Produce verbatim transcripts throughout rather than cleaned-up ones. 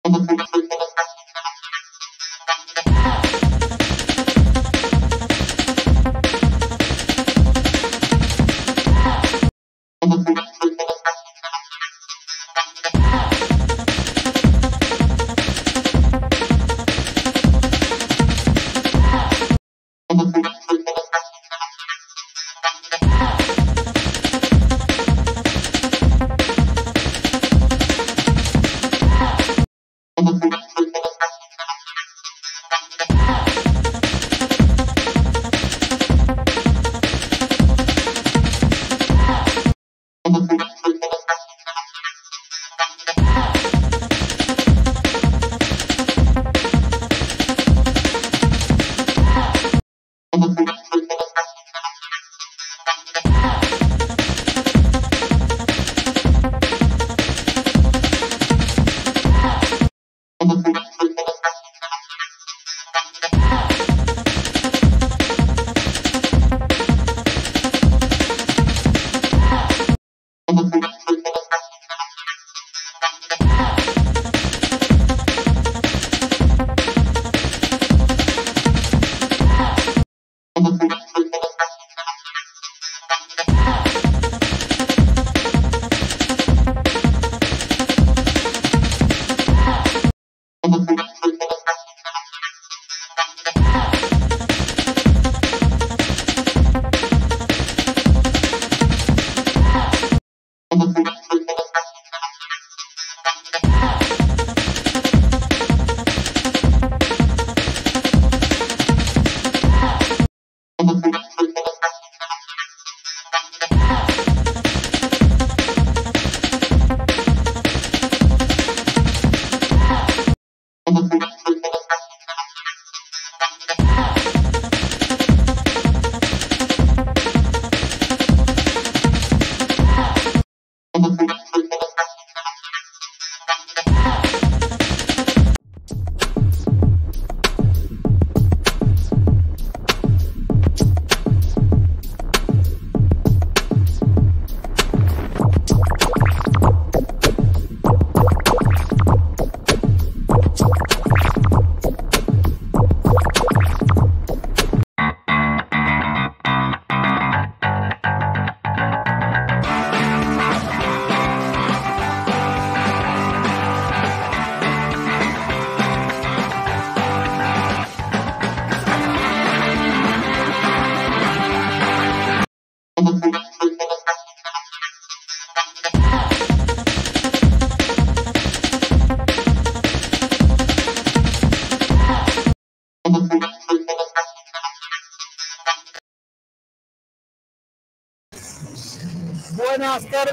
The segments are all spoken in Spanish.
Buenas tardes.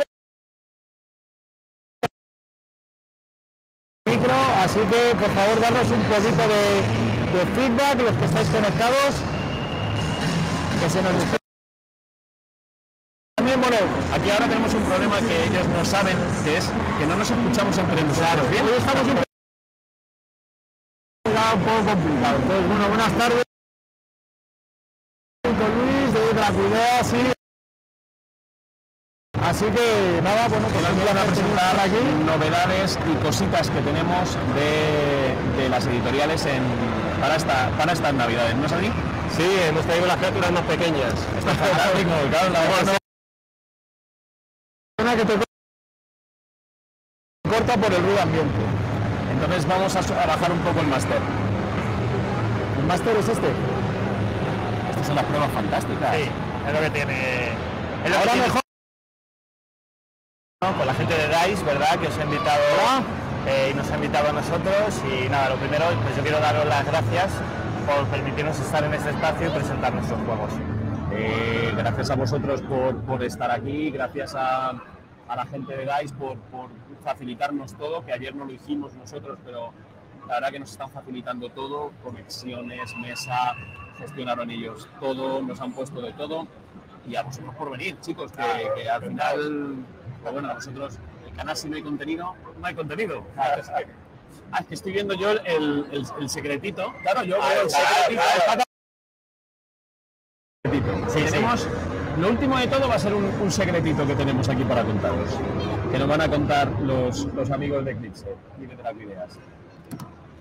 Micro, así que por favor darnos un poquito de, de feedback, los que estáis conectados, que se nos esté. También, bueno, aquí ahora tenemos un problema que ellos no saben, que es que no nos escuchamos entre nosotros. Bien, hoy estamos un poco complicado. Entonces, bueno, buenas tardes. Con Luis de Dracuidea, sí. Así que nada, bueno, pues nos van a presentar aquí novedades y cositas que tenemos de, de las editoriales en, para, esta, para estas navidades, ¿no es así? Sí, hemos traído las criaturas más pequeñas. Esto es fantástico, claro, la verdad. Una que te corta por el ruido ambiente. Entonces vamos a, a bajar un poco el máster. ¿El máster es este? Estas son las pruebas fantásticas. Sí, es lo que tiene. Es lo Ahora que tiene... mejor. Con la gente de DICE, ¿verdad? Que os ha invitado eh, y nos ha invitado a nosotros. Y nada, lo primero, pues yo quiero daros las gracias por permitirnos estar en este espacio y presentar nuestros juegos. Eh, gracias a vosotros por, por estar aquí, gracias a, a la gente de DICE por, por facilitarnos todo, que ayer no lo hicimos nosotros, pero la verdad que nos están facilitando todo, conexiones, mesa, gestionaron ellos todo, nos han puesto de todo. Y a vosotros por venir, chicos, que, que al final, pues bueno, a vosotros, el canal si no hay contenido, no hay contenido. Ah, es que, ah, es que estoy viendo yo el, el, el secretito. Claro, yo veo el secretito. Sí, tenemos, sí. Lo último de todo va a ser un, un secretito que tenemos aquí para contaros, que nos van a contar los, los amigos de Eclipse y de Dracuideas.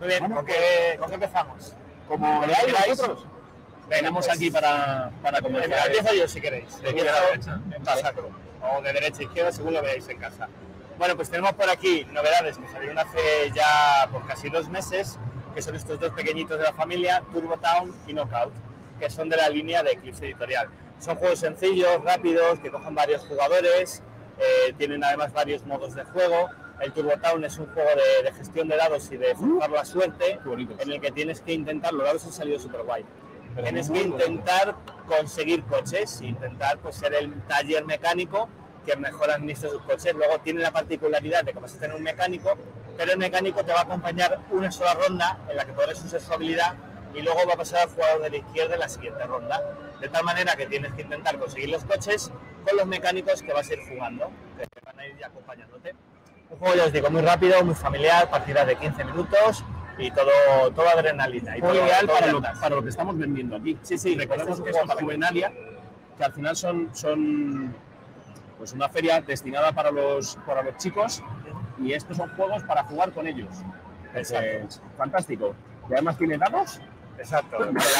Muy bien, ¿con qué, ¿con qué empezamos? Como veáis vosotros. Tenemos aquí para, para comenzar. Empiezo yo si queréis. De izquierda a derecha. Sacro. O de derecha a izquierda, según lo veáis en casa. Bueno, pues tenemos por aquí novedades que salieron hace ya por casi dos meses, que son estos dos pequeñitos de la familia, Turbo Town y Knockout, que son de la línea de Eclipse Editorial. Son juegos sencillos, rápidos, que cogen varios jugadores, eh, tienen además varios modos de juego. El Turbo Town es un juego de, de gestión de dados y de forzar la suerte, en el que tienes que intentar, los dados han salido súper guay. Tienes que intentar conseguir coches, intentar pues, ser el taller mecánico que mejor administra sus coches. Luego tiene la particularidad de que vas a tener un mecánico, pero el mecánico te va a acompañar una sola ronda en la que podrás usar su habilidad y luego va a pasar al jugador de la izquierda en la siguiente ronda. De tal manera que tienes que intentar conseguir los coches con los mecánicos que vas a ir jugando, que van a ir ya acompañándote. Un juego, ya os digo, muy rápido, muy familiar, partidas de quince minutos y todo, todo adrenalina. Y todo ideal todo para, lo, para lo que estamos vendiendo aquí. Sí, sí. Recordemos que es un Juvenalia, que al final son, son pues una feria destinada para los, para los chicos y estos son juegos para jugar con ellos. Exacto. Fantástico. Y además tiene dados. Exacto.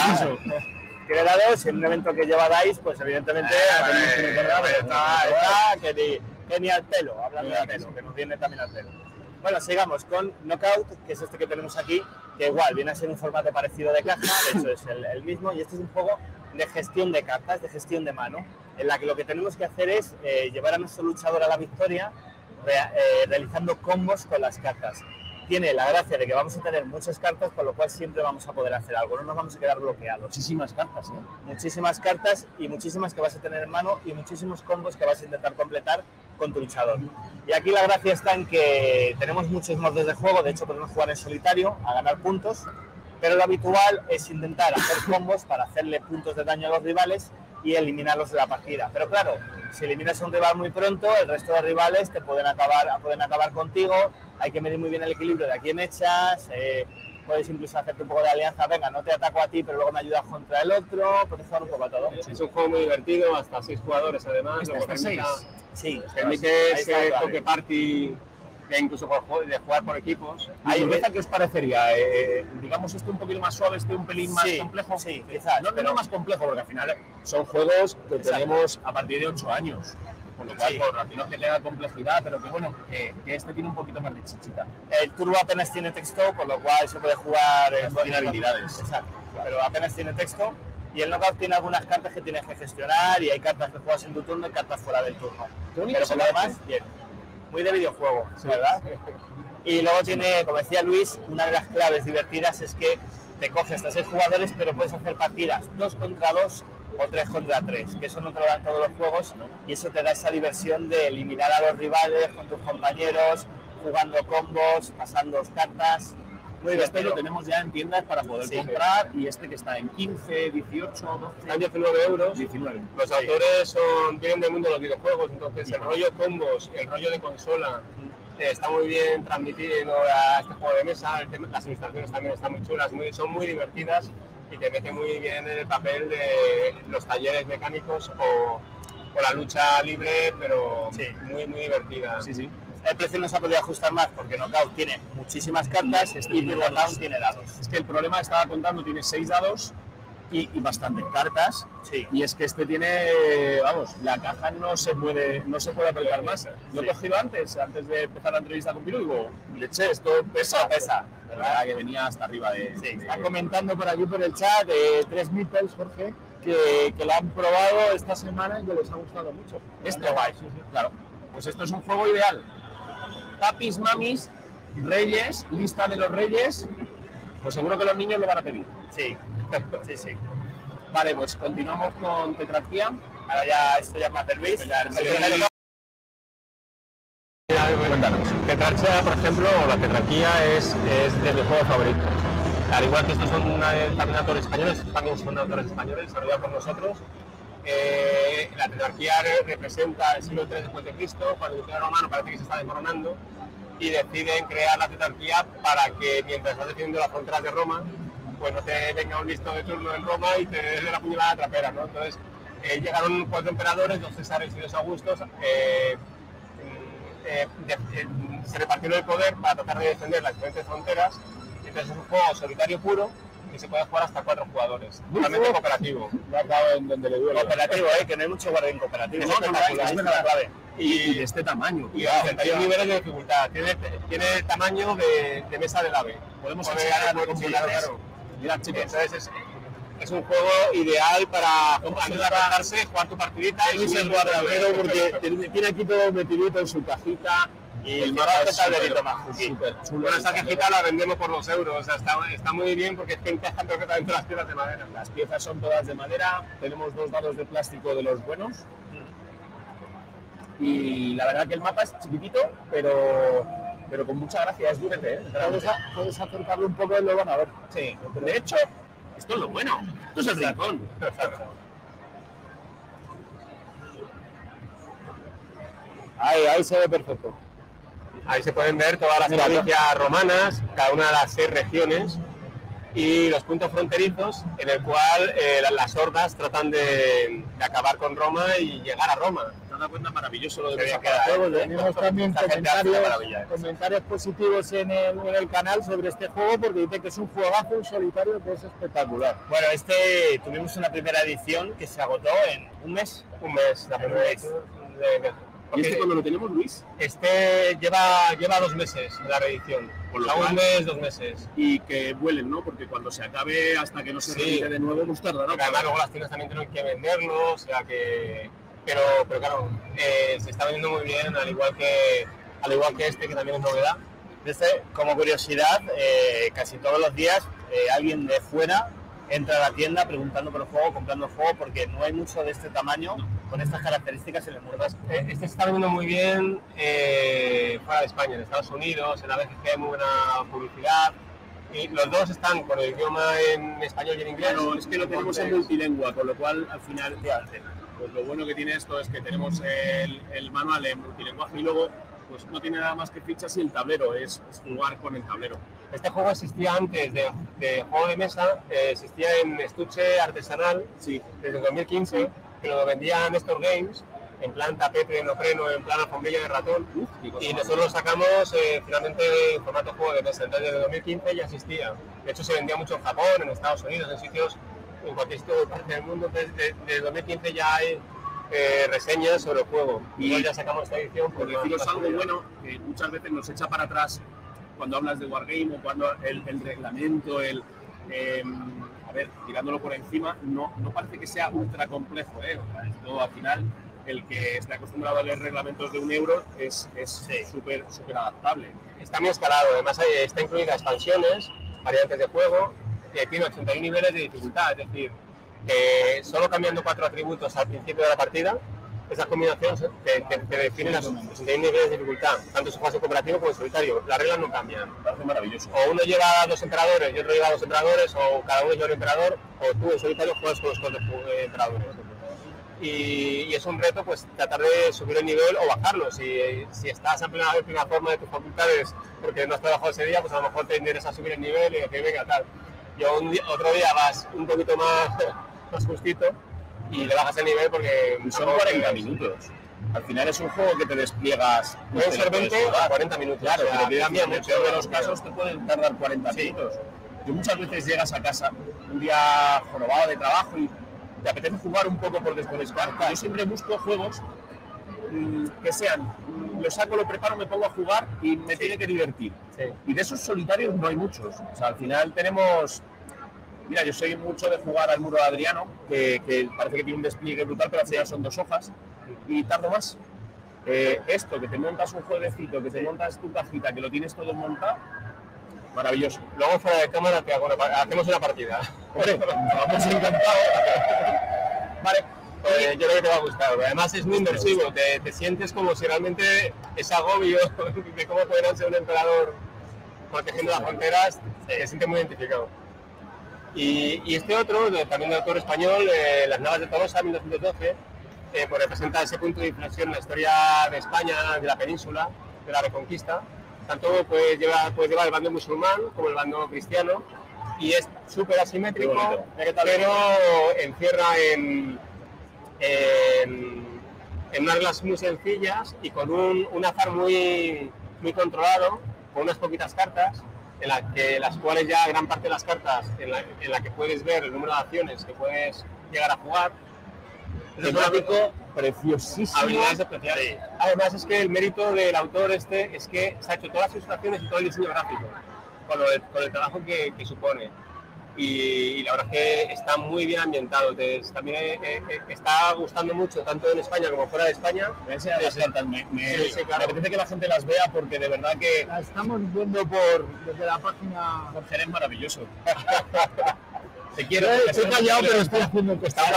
Tiene dados y en un evento que lleva DICE, pues evidentemente ah, tenemos que meter dados. Está, está, que ni, que ni al pelo, hablando de pelo, que nos viene también al pelo. Bueno, sigamos con Knockout, que es este que tenemos aquí, que igual viene a ser un formato parecido de caja, de hecho es el, el mismo, y este es un juego de gestión de cartas, de gestión de mano, en la que lo que tenemos que hacer es eh, llevar a nuestro luchador a la victoria re, eh, realizando combos con las cartas. Tiene la gracia de que vamos a tener muchas cartas, con lo cual siempre vamos a poder hacer algo, no nos vamos a quedar bloqueados. Muchísimas cartas, ¿eh? Muchísimas cartas y muchísimas que vas a tener en mano y muchísimos combos que vas a intentar completar con tu luchador. Y aquí la gracia está en que tenemos muchos modos de juego, de hecho podemos jugar en solitario a ganar puntos, pero lo habitual es intentar hacer combos para hacerle puntos de daño a los rivales y eliminarlos de la partida. Pero claro, si eliminas a un rival muy pronto, el resto de rivales te pueden acabar, pueden acabar contigo, hay que medir muy bien el equilibrio de a quién echas, eh, puedes incluso hacerte un poco de alianza, venga, no te ataco a ti, pero luego me ayudas contra el otro, puedes jugar un poco a todo. Es un juego muy divertido, hasta seis jugadores además. ¿Hasta, hasta seis? Sí. Permite ese toque party, que incluso de jugar por equipos. Ahí, ¿qué os parecería? Eh, digamos, este un poquito más suave, este un pelín más sí, complejo. Sí, quizás. No, pero no más complejo, porque al final son juegos que Exacto. tenemos a partir de ocho años. Con lo cual, sí. por no que tenga complejidad, pero que bueno, que, que este tiene un poquito más de chichita. El Turbo apenas tiene texto, por lo cual se puede jugar en tiene habilidades. Exacto, claro. Pero apenas tiene texto. Y el Knockout tiene algunas cartas que tienes que gestionar y hay cartas que juegas en tu turno y cartas fuera del turno. Pero por lo demás, bien. Muy de videojuego, sí. ¿verdad? Y luego tiene, como decía Luis, una de las claves divertidas es que te coges hasta seis jugadores, pero puedes hacer partidas dos contra dos o tres contra tres, que eso no te lo dan todos los juegos y eso te da esa diversión de eliminar a los rivales con tus compañeros, jugando combos, pasando cartas. Muy este lo tenemos ya en tiendas para poder sí, comprar y este que está en quince, dieciocho, doce, están diecinueve euros. diecinueve. Los sí. autores son, vienen del mundo de los videojuegos, entonces sí. el rollo combos, el rollo de consola eh, está muy bien transmitido a este juego de mesa, el tema, las ilustraciones también están muy chulas, muy, son muy divertidas y te mete muy bien en el papel de los talleres mecánicos o, o la lucha libre, pero sí. muy, muy divertida. Sí, sí. El precio no se ha podido ajustar más porque Knockout tiene muchísimas cartas este y Turbo Town tiene dados. Es que el problema, estaba contando, tiene seis dados y, y bastantes cartas. Sí. Y es que este tiene, vamos, la caja no se puede no se puede apretar más. Lo he sí. cogido antes, antes de empezar la entrevista con Piro, y digo, leche, esto pesa, pesa. La verdad que venía hasta arriba de... Sí, de... Está comentando por aquí por el chat de tres Meeples, Jorge, que, que lo han probado esta semana y que les ha gustado mucho. Este guay, sí, sí. Claro. Pues esto es un juego ideal. Papis, mamis, reyes, lista de los reyes, pues seguro que los niños lo van a pedir. Sí, sí, sí. Vale, pues continuamos con Tetrarquía. Ahora ya esto ya es más de Luis. Cuéntanos. Tetrarquía, por ejemplo, o la Tetrarquía es, es de mis juegos favoritos. Al igual que estos son una, también autores españoles, también son autores españoles, desarrollados por nosotros. Eh, la Tetrarquía representa el siglo tres después de Cristo, cuando el Imperio Romano parece que se está desmoronando y deciden crear la Tetrarquía para que mientras estás defendiendo las fronteras de Roma, pues no te venga un listo de turno en Roma y te dé la puñalada trapera, ¿no? Entonces eh, llegaron cuatro emperadores, dos Césares y dos Augustos, eh, eh, de, eh, se repartieron el poder para tratar de defender las diferentes fronteras. Entonces es un juego solitario puro y se puede jugar hasta cuatro jugadores, totalmente cooperativo. Ya acabo en donde le duele. Cooperativo, ¿eh? Que no hay mucho guardián cooperativo. No, no, no, es es la clave. Y, y de este tamaño. Y ochenta y un niveles de dificultad. Tiene, tiene tamaño de, de mesa del AVE. Podemos Poder, enseñar poder con enseñar, pilares. claro. Mirad, chicos. Entonces es, es un juego ideal para antes de acostarse, jugar tu partidita y Luis subir el el guardamero porque tiene aquí todo metidito en su cajita. Y el el mapa es tablerito súper- más. súper chulo. Bueno, esta cajita la vendemos por dos euros, o sea, está, está muy bien porque es que encajan perfectamente las piezas de madera. Las piezas son todas de madera, tenemos dos dados de plástico de los buenos. Y la verdad que el mapa es chiquitito, pero, pero con mucha gracia, es durete, ¿eh? Puedes, a- puedes acercarlo un poco y lo van a ver. Sí, de hecho, esto es lo bueno, esto es el rincón. Ahí, ahí se ve perfecto. Ahí se pueden ver todas las Mira, provincias romanas, cada una de las seis regiones y los puntos fronterizos en el cual eh, la- las hordas tratan de, de acabar con Roma y llegar a Roma. ¿Te has dado cuenta? Maravilloso lo de Qué los bien queda, juegos, ¿eh? Tenemos también Esta gente hace comentarios, maravillas. comentarios positivos en el, en el canal sobre este juego porque dice que es un juegazo en solitario que es espectacular. Bueno, este tuvimos una primera edición que se agotó en un mes. Un mes, la primera mes. edición de- de- ¿Y este porque cuando lo tenemos, Luis? este lleva, lleva dos meses la reedición, Con lo o sea, un cual- mes, dos meses. Y que vuelen, ¿no? Porque cuando se acabe, hasta que no se Sí. repite de nuevo, pues tardará. Porque además luego las tiendas también tienen que venderlo, o sea que... Pero, pero claro, eh, se está vendiendo muy bien, al igual que, al igual que este, que también es novedad. Este, como curiosidad, eh, casi todos los días eh, alguien de fuera entra a la tienda preguntando por el juego, comprando el juego, porque no hay mucho de este tamaño con estas características en el mundo. Eh, Este se está vendiendo muy bien eh, fuera de España, en Estados Unidos, en la B G G hay muy buena publicidad. Y los dos están con el idioma en español y en inglés. Claro, es que lo tenemos en Entonces, multilingua, con lo cual, al final, pues lo bueno que tiene esto es que tenemos el, el manual en multilenguaje y luego pues no tiene nada más que fichas y el tablero, es, es jugar con el tablero. Este juego existía antes de, de juego de mesa, eh, existía en estuche artesanal Sí, desde el dos mil quince, que lo vendían Nestor Games, en plan tapete de neopreno, en plan alfombrilla de ratón, Uf, qué cosa y más. nosotros lo sacamos eh, finalmente en formato juego de mesa. Entonces desde dos mil quince ya existía. De hecho se vendía mucho en Japón, en Estados Unidos, en sitios, en cualquier sitio de parte del mundo. Entonces de- desde dos mil quince ya hay eh, reseñas sobre el juego. Y- Y hoy ya sacamos esta edición. Por deciros algo bueno, que muchas veces nos echa para atrás cuando hablas de Wargame o cuando el, el reglamento, el... eh, a ver, tirándolo por encima, no, no parece que sea ultra complejo, ¿eh? O sea, esto al final, el que esté acostumbrado a leer reglamentos de un euro es súper súper adaptable. Está muy escalado, además hay- está incluida expansiones, variantes de juego, que tiene ochenta y uno niveles de dificultad, es decir, que solo cambiando cuatro atributos al principio de la partida, esas combinaciones te, te, te definen las ochenta y uno niveles de dificultad, tanto en su fase cooperativo como en solitario. Las reglas no cambian. Me parece maravilloso. O uno lleva dos emperadores y otro lleva dos emperadores, o cada uno lleva un emperador, o tú en solitario juegas con los cuatro eh, emperadores. Y, y es un reto pues tratar de subir el nivel o bajarlo. Si, si estás en plena, en plena forma de tus facultades porque no has trabajado ese día, pues a lo mejor te interesa subir el nivel y decir, venga, tal. Y un día- otro día vas un poquito más, más justito y le bajas el nivel porque Y son tampoco cuarenta es- minutos. Al final es un juego que te despliegas. Pueden te ser lo puedes veinte jugar. a cuarenta minutos. Claro, o sea, pero te cambia cambia mucho mucho de los casos, te pueden tardar cuarenta Sí. minutos. Yo muchas veces llegas a casa un día jorobado de trabajo y te apetece jugar un poco por desconectar. Yo siempre busco juegos mm, que sean, mm, lo saco, lo preparo, me pongo a jugar y me tiene que divertir. Sí. Y de esos solitarios no hay muchos. O sea, al final tenemos... Mira, yo soy mucho de jugar al muro de Adriano, que, que parece que tiene un despliegue brutal, pero al final son dos hojas y tardo más. Eh, esto, que te montas un jueguecito, que te montas tu cajita, que lo tienes todo montado, maravilloso. Luego fuera de cámara te hago una pa- hacemos una partida. Hombre, vamos encantado. Vale, Eh, yo creo que te va a gustar. Además es muy inmersivo, te, te sientes como si realmente ese agobio de cómo podrá ser un emperador protegiendo las fronteras, te sientes muy identificado. Y, y este otro, de- también de autor español, eh, Las Navas de Tolosa, mil novecientos doce, eh, pues representa ese punto de inflexión en la historia de España, de la península, de la Reconquista. Tanto puede llevar, puede llevar el bando musulmán como el bando cristiano, y es súper Qué asimétrico, bonito. pero encierra en, en, en unas reglas muy sencillas y con un, un azar muy, muy controlado, con unas poquitas cartas, en la que las cuales ya gran parte de las cartas en la, en la que puedes ver el número de acciones que puedes llegar a jugar. Temático preciosísimo. Habilidades especiales. Sí. Además es que el mérito del autor este es que se ha hecho todas las ilustraciones y todo el diseño gráfico con, lo de, con el trabajo que, que supone. Y, y la verdad es que está muy bien ambientado. Entonces, también eh, eh, está gustando mucho, tanto en España como fuera de España. Ese, las cartas, me, me, sí, sí, claro. me apetece que la gente las vea porque de verdad que... La estamos viendo por, desde la página... Jorge, eres maravilloso. Te quiero. Estoy callado, pero estoy haciendo que está...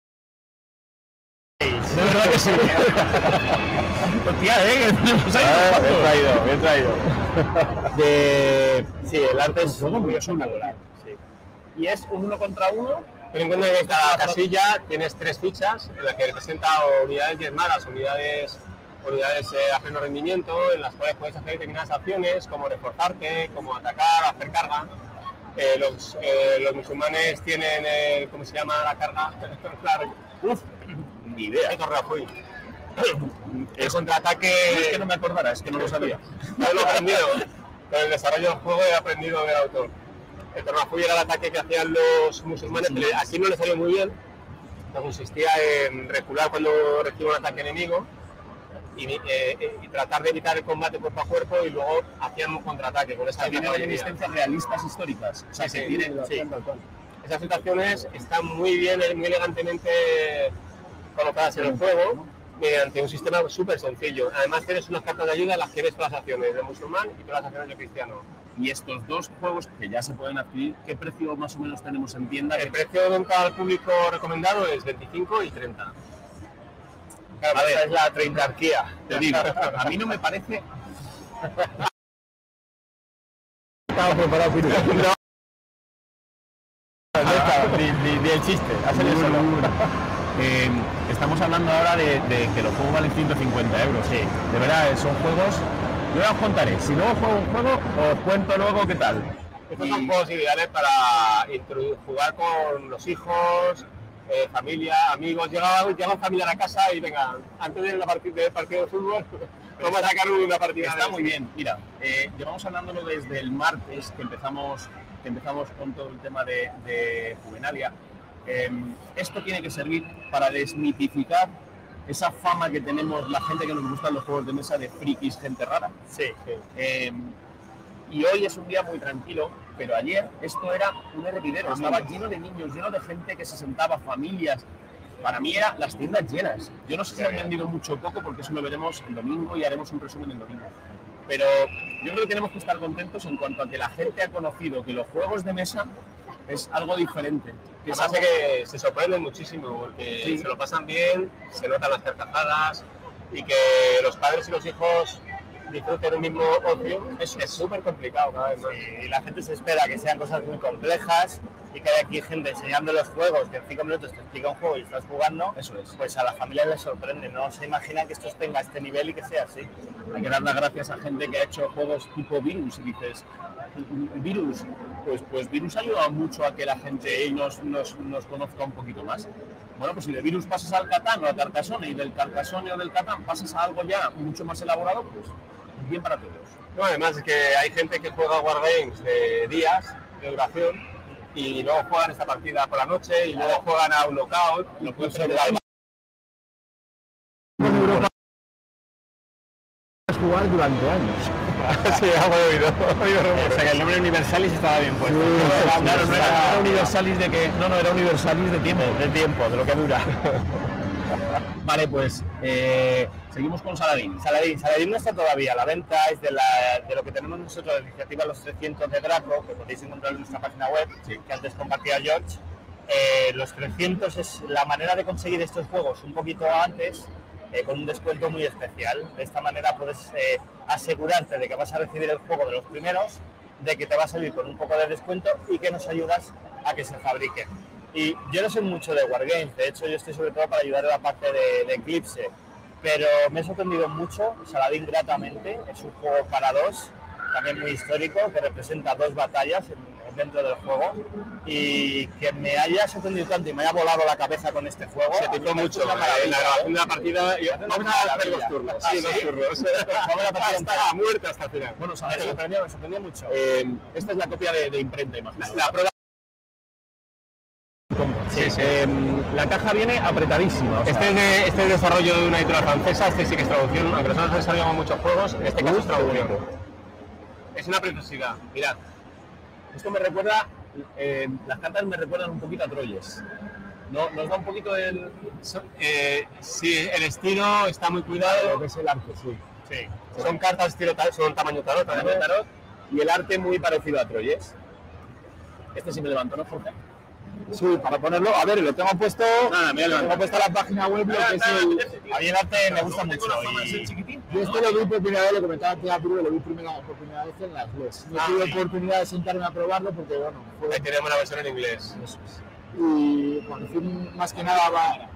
De verdad que sí. Hostia, eh, que tenemos ahí. Ah, bien traído, bien traído. De... Sí, el arte es muy espectacular. Sí. Y es un uno contra uno. Ten en cuenta que en cada casilla tienes tres fichas en las que representa unidades diezmadas, unidades, unidades eh, a pleno rendimiento, en las cuales puedes hacer determinadas acciones como reforzarte, como atacar, hacer carga. Eh, los, eh, los musulmanes tienen, eh, ¿cómo se llama la carga? Uf, ni idea. El Rajoy. El contraataque... Es que no me acordara, es que no lo sabía. Yo lo he aprendido. Con el desarrollo del juego he aprendido del autor. El Rajoy era el ataque que hacían los musulmanes, pero aquí no le salió muy bien. Consistía en recular cuando recibe un ataque enemigo y, eh, y tratar de evitar el combate cuerpo a cuerpo, y luego hacían un contraataque con esa tiene resistencias realistas históricas. O sea, sí, que sí, tienen, sí. Esas situaciones están muy bien, muy elegantemente colocadas en el juego mediante un sistema súper sencillo. Además tienes unas cartas de ayuda en las que ves todas las acciones de musulmán y todas las acciones de cristiano. Y estos dos juegos que ya se pueden adquirir, ¿qué precio más o menos tenemos en tienda? El precio de venta al público recomendado es veinticinco y treinta. Claro, a ver, esa es la treintarquía. Te digo, a mí no me parece... Estaba preparado, Piru. No. No está, ni, ni, ni el chiste, hacer eso no. Eh, estamos hablando ahora de, de que los juegos valen ciento cincuenta euros. Sí. De verdad, son juegos... Yo ya os contaré, si luego juego un juego, os cuento luego qué tal. Estos y... son juegos ideales para jugar con los hijos, eh, familia, amigos. Llega, llega un familiar a casa y venga, antes de la partida del partido de fútbol, vamos a sacar una partida. Está muy bien, mira, eh, llevamos hablándolo desde el martes que empezamos, que empezamos con todo el tema de, de Juvenalia. Eh, esto tiene que servir para desmitificar esa fama que tenemos la gente que nos gustan los juegos de mesa de frikis, gente rara. Sí, sí. Eh, y hoy es un día muy tranquilo, pero ayer esto era un hervidero, estaba lleno de niños, lleno de gente que se sentaba, familias. Para mí eran las tiendas llenas. Yo no sé si han vendido mucho o poco, porque eso lo veremos el domingo y haremos un resumen el domingo. Pero yo creo que tenemos que estar contentos en cuanto a que la gente ha conocido que los juegos de mesa es algo diferente. Que es algo que se sorprenden muchísimo, porque sí, se lo pasan bien, se notan las carcajadas, y que los padres y los hijos disfruten un mismo ocio es súper complicado cada vez más. Sí, y la gente se espera que sean cosas muy complejas y que hay aquí gente enseñando los juegos, que en cinco minutos te explica un juego y estás jugando. Eso es. Pues a la familia les sorprende, no se imagina que esto tenga este nivel y que sea así. Hay que dar las gracias a gente que ha hecho juegos tipo Virus y dices, Virus, pues, pues Virus ha ayudado mucho a que la gente nos, nos, nos conozca un poquito más. Bueno, pues si de Virus pasas al Catán o a Carcassonne, y del Carcassonne o del Catán pasas a algo ya mucho más elaborado, pues bien para todos. No, además es que hay gente que juega Wargames de días de duración y luego juegan esta partida por la noche y luego juegan a un knockout. No puede ser jugar durante años. Sí, ya lo he oído. O sea que el nombre Universalis estaba bien puesto. Sí, claro, no era, no era Universalis de que. No, no, era Universalis de tiempo. De tiempo, de lo que dura. Vale, pues eh, seguimos con Saladín. Saladín. Saladín no está todavía a la venta, es de, la, de lo que tenemos nosotros, la iniciativa Los trescientos de Draco, que podéis encontrar en nuestra página web, sí, que antes compartía George. Eh, los trescientos es la manera de conseguir estos juegos un poquito antes, eh, con un descuento muy especial. De esta manera puedes eh, asegurarte de que vas a recibir el juego de los primeros, de que te va a salir con un poco de descuento y que nos ayudas a que se fabriquen. Y yo no soy mucho de Wargames, de hecho yo estoy sobre todo para ayudar a la parte de, de Eclipse, pero me he sorprendido mucho. Saladín gratamente, es un juego para dos, también muy histórico, que representa dos batallas en, dentro del juego, y que me haya sorprendido tanto y me haya volado la cabeza con este juego. Se te hizo mucho, en la grabación de la partida, y vamos a hacer los turnos. Ah, Sí, ¿sí? los turnos. Vamos a la partida Estaba muerta hasta el final. Bueno, Me Samuel, sorprendió, me sorprendió mucho. eh, esta es la copia de, de imprenta, imagino. La prueba. Sí, sí. Eh, la caja viene apretadísima. O sea, Este es, de, este es desarrollo de una editorial francesa, este sí que es traducción, aunque nosotros desarrollamos muchos juegos, en este caso es traducción. Es una preciosidad, mirad. esto me recuerda, eh, las cartas me recuerdan un poquito a Troyes. ¿No? ¿Nos da un poquito del...? Eh, sí, el estilo está muy cuidado. Lo que es el arte, sí. Sí. Son cartas estilo ta- son tamaño tarot, Tamaño además. tarot y el arte muy parecido a Troyes. Este sí me levantó, ¿no, Jorge? Sí, para ponerlo, a ver, lo tengo puesto, Nada, me voy a levantar. tengo puesto la página web, lo que es el... A mí el arte me gusta mucho. Y... Yo esto lo vi por primera vez, lo comentaba antes a Piro, lo vi primera, por primera vez en las L E S. No Ah, tuve sí. oportunidad de sentarme a probarlo porque, bueno, fue... Ahí tenemos la versión en inglés. Y, bueno, fue más que nada va...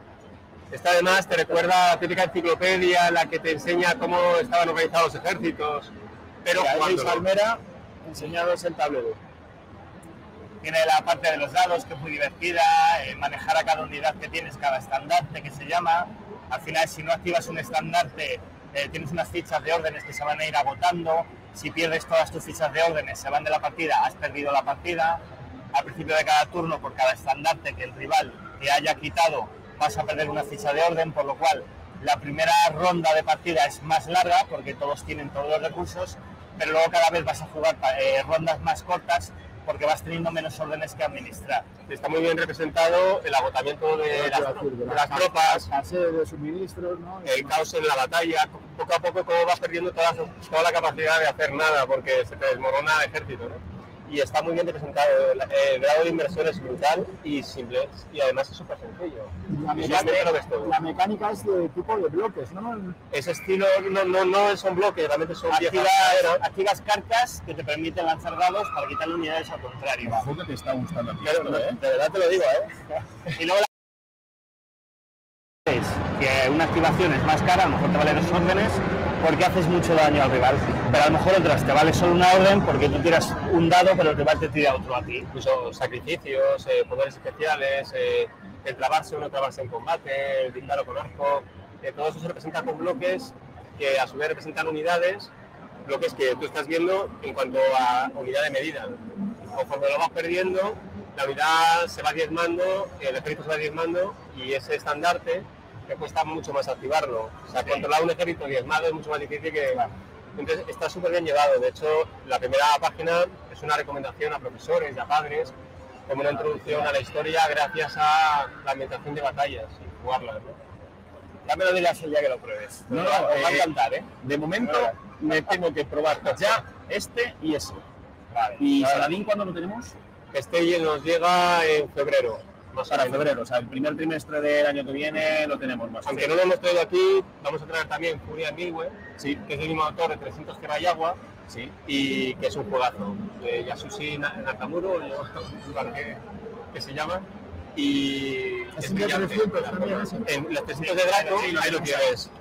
Esta además te recuerda a la típica enciclopedia en la que te enseña cómo estaban organizados los ejércitos, pero Mira, Luis jugándolo. Almera, enseñados el tablero. Tiene la parte de los dados, que es muy divertida, eh, manejar a cada unidad que tienes, cada estandarte que se llama. Al final, si no activas un estandarte, eh, tienes unas fichas de órdenes que se van a ir agotando. Si pierdes todas tus fichas de órdenes, se van de la partida, has perdido la partida. Al principio de cada turno, por cada estandarte que el rival te haya quitado, vas a perder una ficha de orden, por lo cual la primera ronda de partida es más larga, porque todos tienen todos los recursos, pero luego cada vez vas a jugar eh, rondas más cortas, porque vas teniendo menos órdenes que administrar. Está muy bien representado el agotamiento de las, de las tropas, escasez de suministros, ¿no? el caos en la batalla, poco a poco cómo vas perdiendo toda, toda la capacidad de hacer nada porque se te desmorona el ejército, ¿no? Y está muy bien representado, el, el grado de inversión es brutal y simple, y además es súper sencillo. La, Visualmente lo ves mecánica, todo. la mecánica es de tipo de bloques, ¿no? Ese estilo no, no, no son bloques, realmente son piezas Activas, de madera. activas cartas que te permiten lanzar dados para quitarle unidades al contrario. Bajo que te está gustando aquí Pero, esto, ¿eh? de verdad te lo digo, ¿eh? Y luego la... es que una activación es más cara, a lo mejor te vale dos órdenes porque haces mucho daño al rival, pero a lo mejor otras te vale solo una orden porque tú tiras un dado pero el rival te tira otro a ti. Incluso sacrificios, eh, poderes especiales, eh, el clavarse o no clavarse en combate, el disparo con arco, eh, todo eso se representa con bloques que a su vez representan unidades, bloques que tú estás viendo en cuanto a unidad de medida. Conforme lo vas perdiendo, la unidad se va diezmando, el ejército se va diezmando y ese estandarte que cuesta mucho más activarlo. O sea, Sí. controlar un ejército diezmado es mucho más difícil que... Entonces está súper bien llevado. De hecho, la primera página es una recomendación a profesores y a padres como una introducción a la historia gracias a la ambientación de batallas y jugarlas, ¿no? Ya me lo dirás el día que lo pruebes. No, Os no, va a eh, encantar, ¿eh? De momento me tengo que probar ya este y ese. Vale. ¿Y Vale. Saladín cuándo lo tenemos? Este nos llega en febrero, más o Para menos. febrero, o sea, el primer trimestre del año que viene lo tenemos más o Aunque no menos. lo hemos traído aquí, vamos a traer también Furia Milwe, Sí, que es el mismo autor de trescientos Kerayagua, sí. y que es un juegazo. De Yasushi Na- Nakamuro, yo- que, que se llama. Y Es es un de brillante. trescientos también, ese. En los trescientos de Draco, Sí, lo ahí lo tenemos. tienes.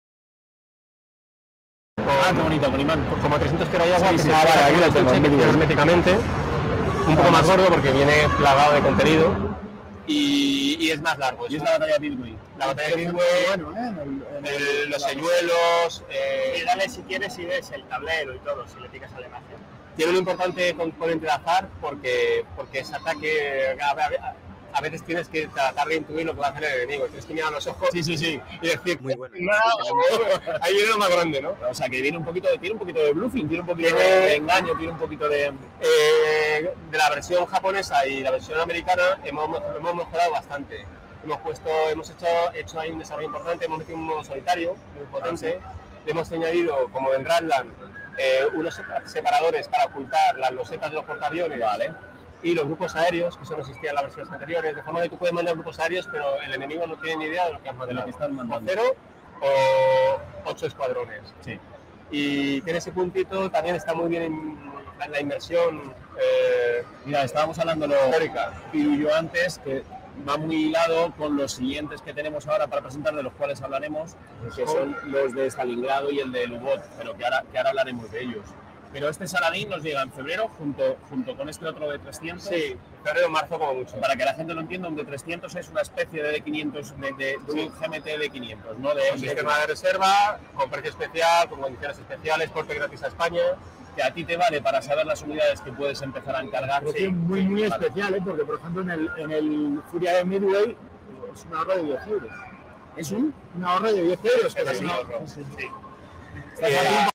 Ah, qué bonito, con imán. Como trescientos Kerayagua, Sí, que sí, se ah, vale, aquí lo tengo, en vídeo. herméticamente. Un poco más gordo porque viene plagado de contenido. Y, y es más largo. Y es la batalla de Midway. La batalla de Muy Midway, bueno, ¿eh? En el- en el- el- los señuelos, Y eh, dale si quieres y ves el tablero y todo, si le picas a la imagen. tiene un importante componente de azar porque, porque ese ataque a, a- a veces tienes que tratar de intuir lo que va a hacer el enemigo, tienes que mirar los ojos Sí, sí, sí. y decir, Muy bueno. "No", ahí viene lo más grande, ¿no? O sea, que viene un poquito de, tiene un poquito de bluffing, tiene un poquito de, Tiene- de engaño, tiene un poquito de... Eh, de la versión japonesa y la versión americana hemos, lo hemos mejorado bastante. Hemos puesto, hemos hecho, hecho ahí un desarrollo importante, hemos metido un modo solitario muy potente, le hemos añadido, como en Radland, eh, unos separadores para ocultar las losetas de los portaaviones, Vale. y los grupos aéreos, que eso no existía en las versiones anteriores, de forma que tú puedes mandar grupos aéreos, pero el enemigo no tiene ni idea de lo que has mandado. que están mandando. O cero o ocho escuadrones. Sí. Y tiene ese puntito, también está muy bien en la, la inmersión eh, Mira, estábamos hablando histórica. Piru y yo antes, que va muy hilado con los siguientes que tenemos ahora para presentar, de los cuales hablaremos, que son los de Stalingrado y el de Lubot, pero que ahora, que ahora hablaremos de ellos. Pero este Saladin nos llega en febrero junto, junto con este otro de trescientos. Sí, febrero o marzo como mucho. Para que la gente lo entienda, un de trescientos es una especie de D quinientos, de, de, de Sí. un G M T de quinientos, ¿no? De, Un de- sistema de reserva, con precio especial, con condiciones especiales, porte gratis a España. que a ti te vale para saber las unidades que puedes empezar a encargar. Precio muy, muy vale. especial, ¿eh? Porque, por ejemplo, en el, en el Furia de Midway es un ahorro de diez euros. Es un... Un ahorro de diez euros. Es que así, no- ahorro. sí. Sí. Estás Eh, aquí.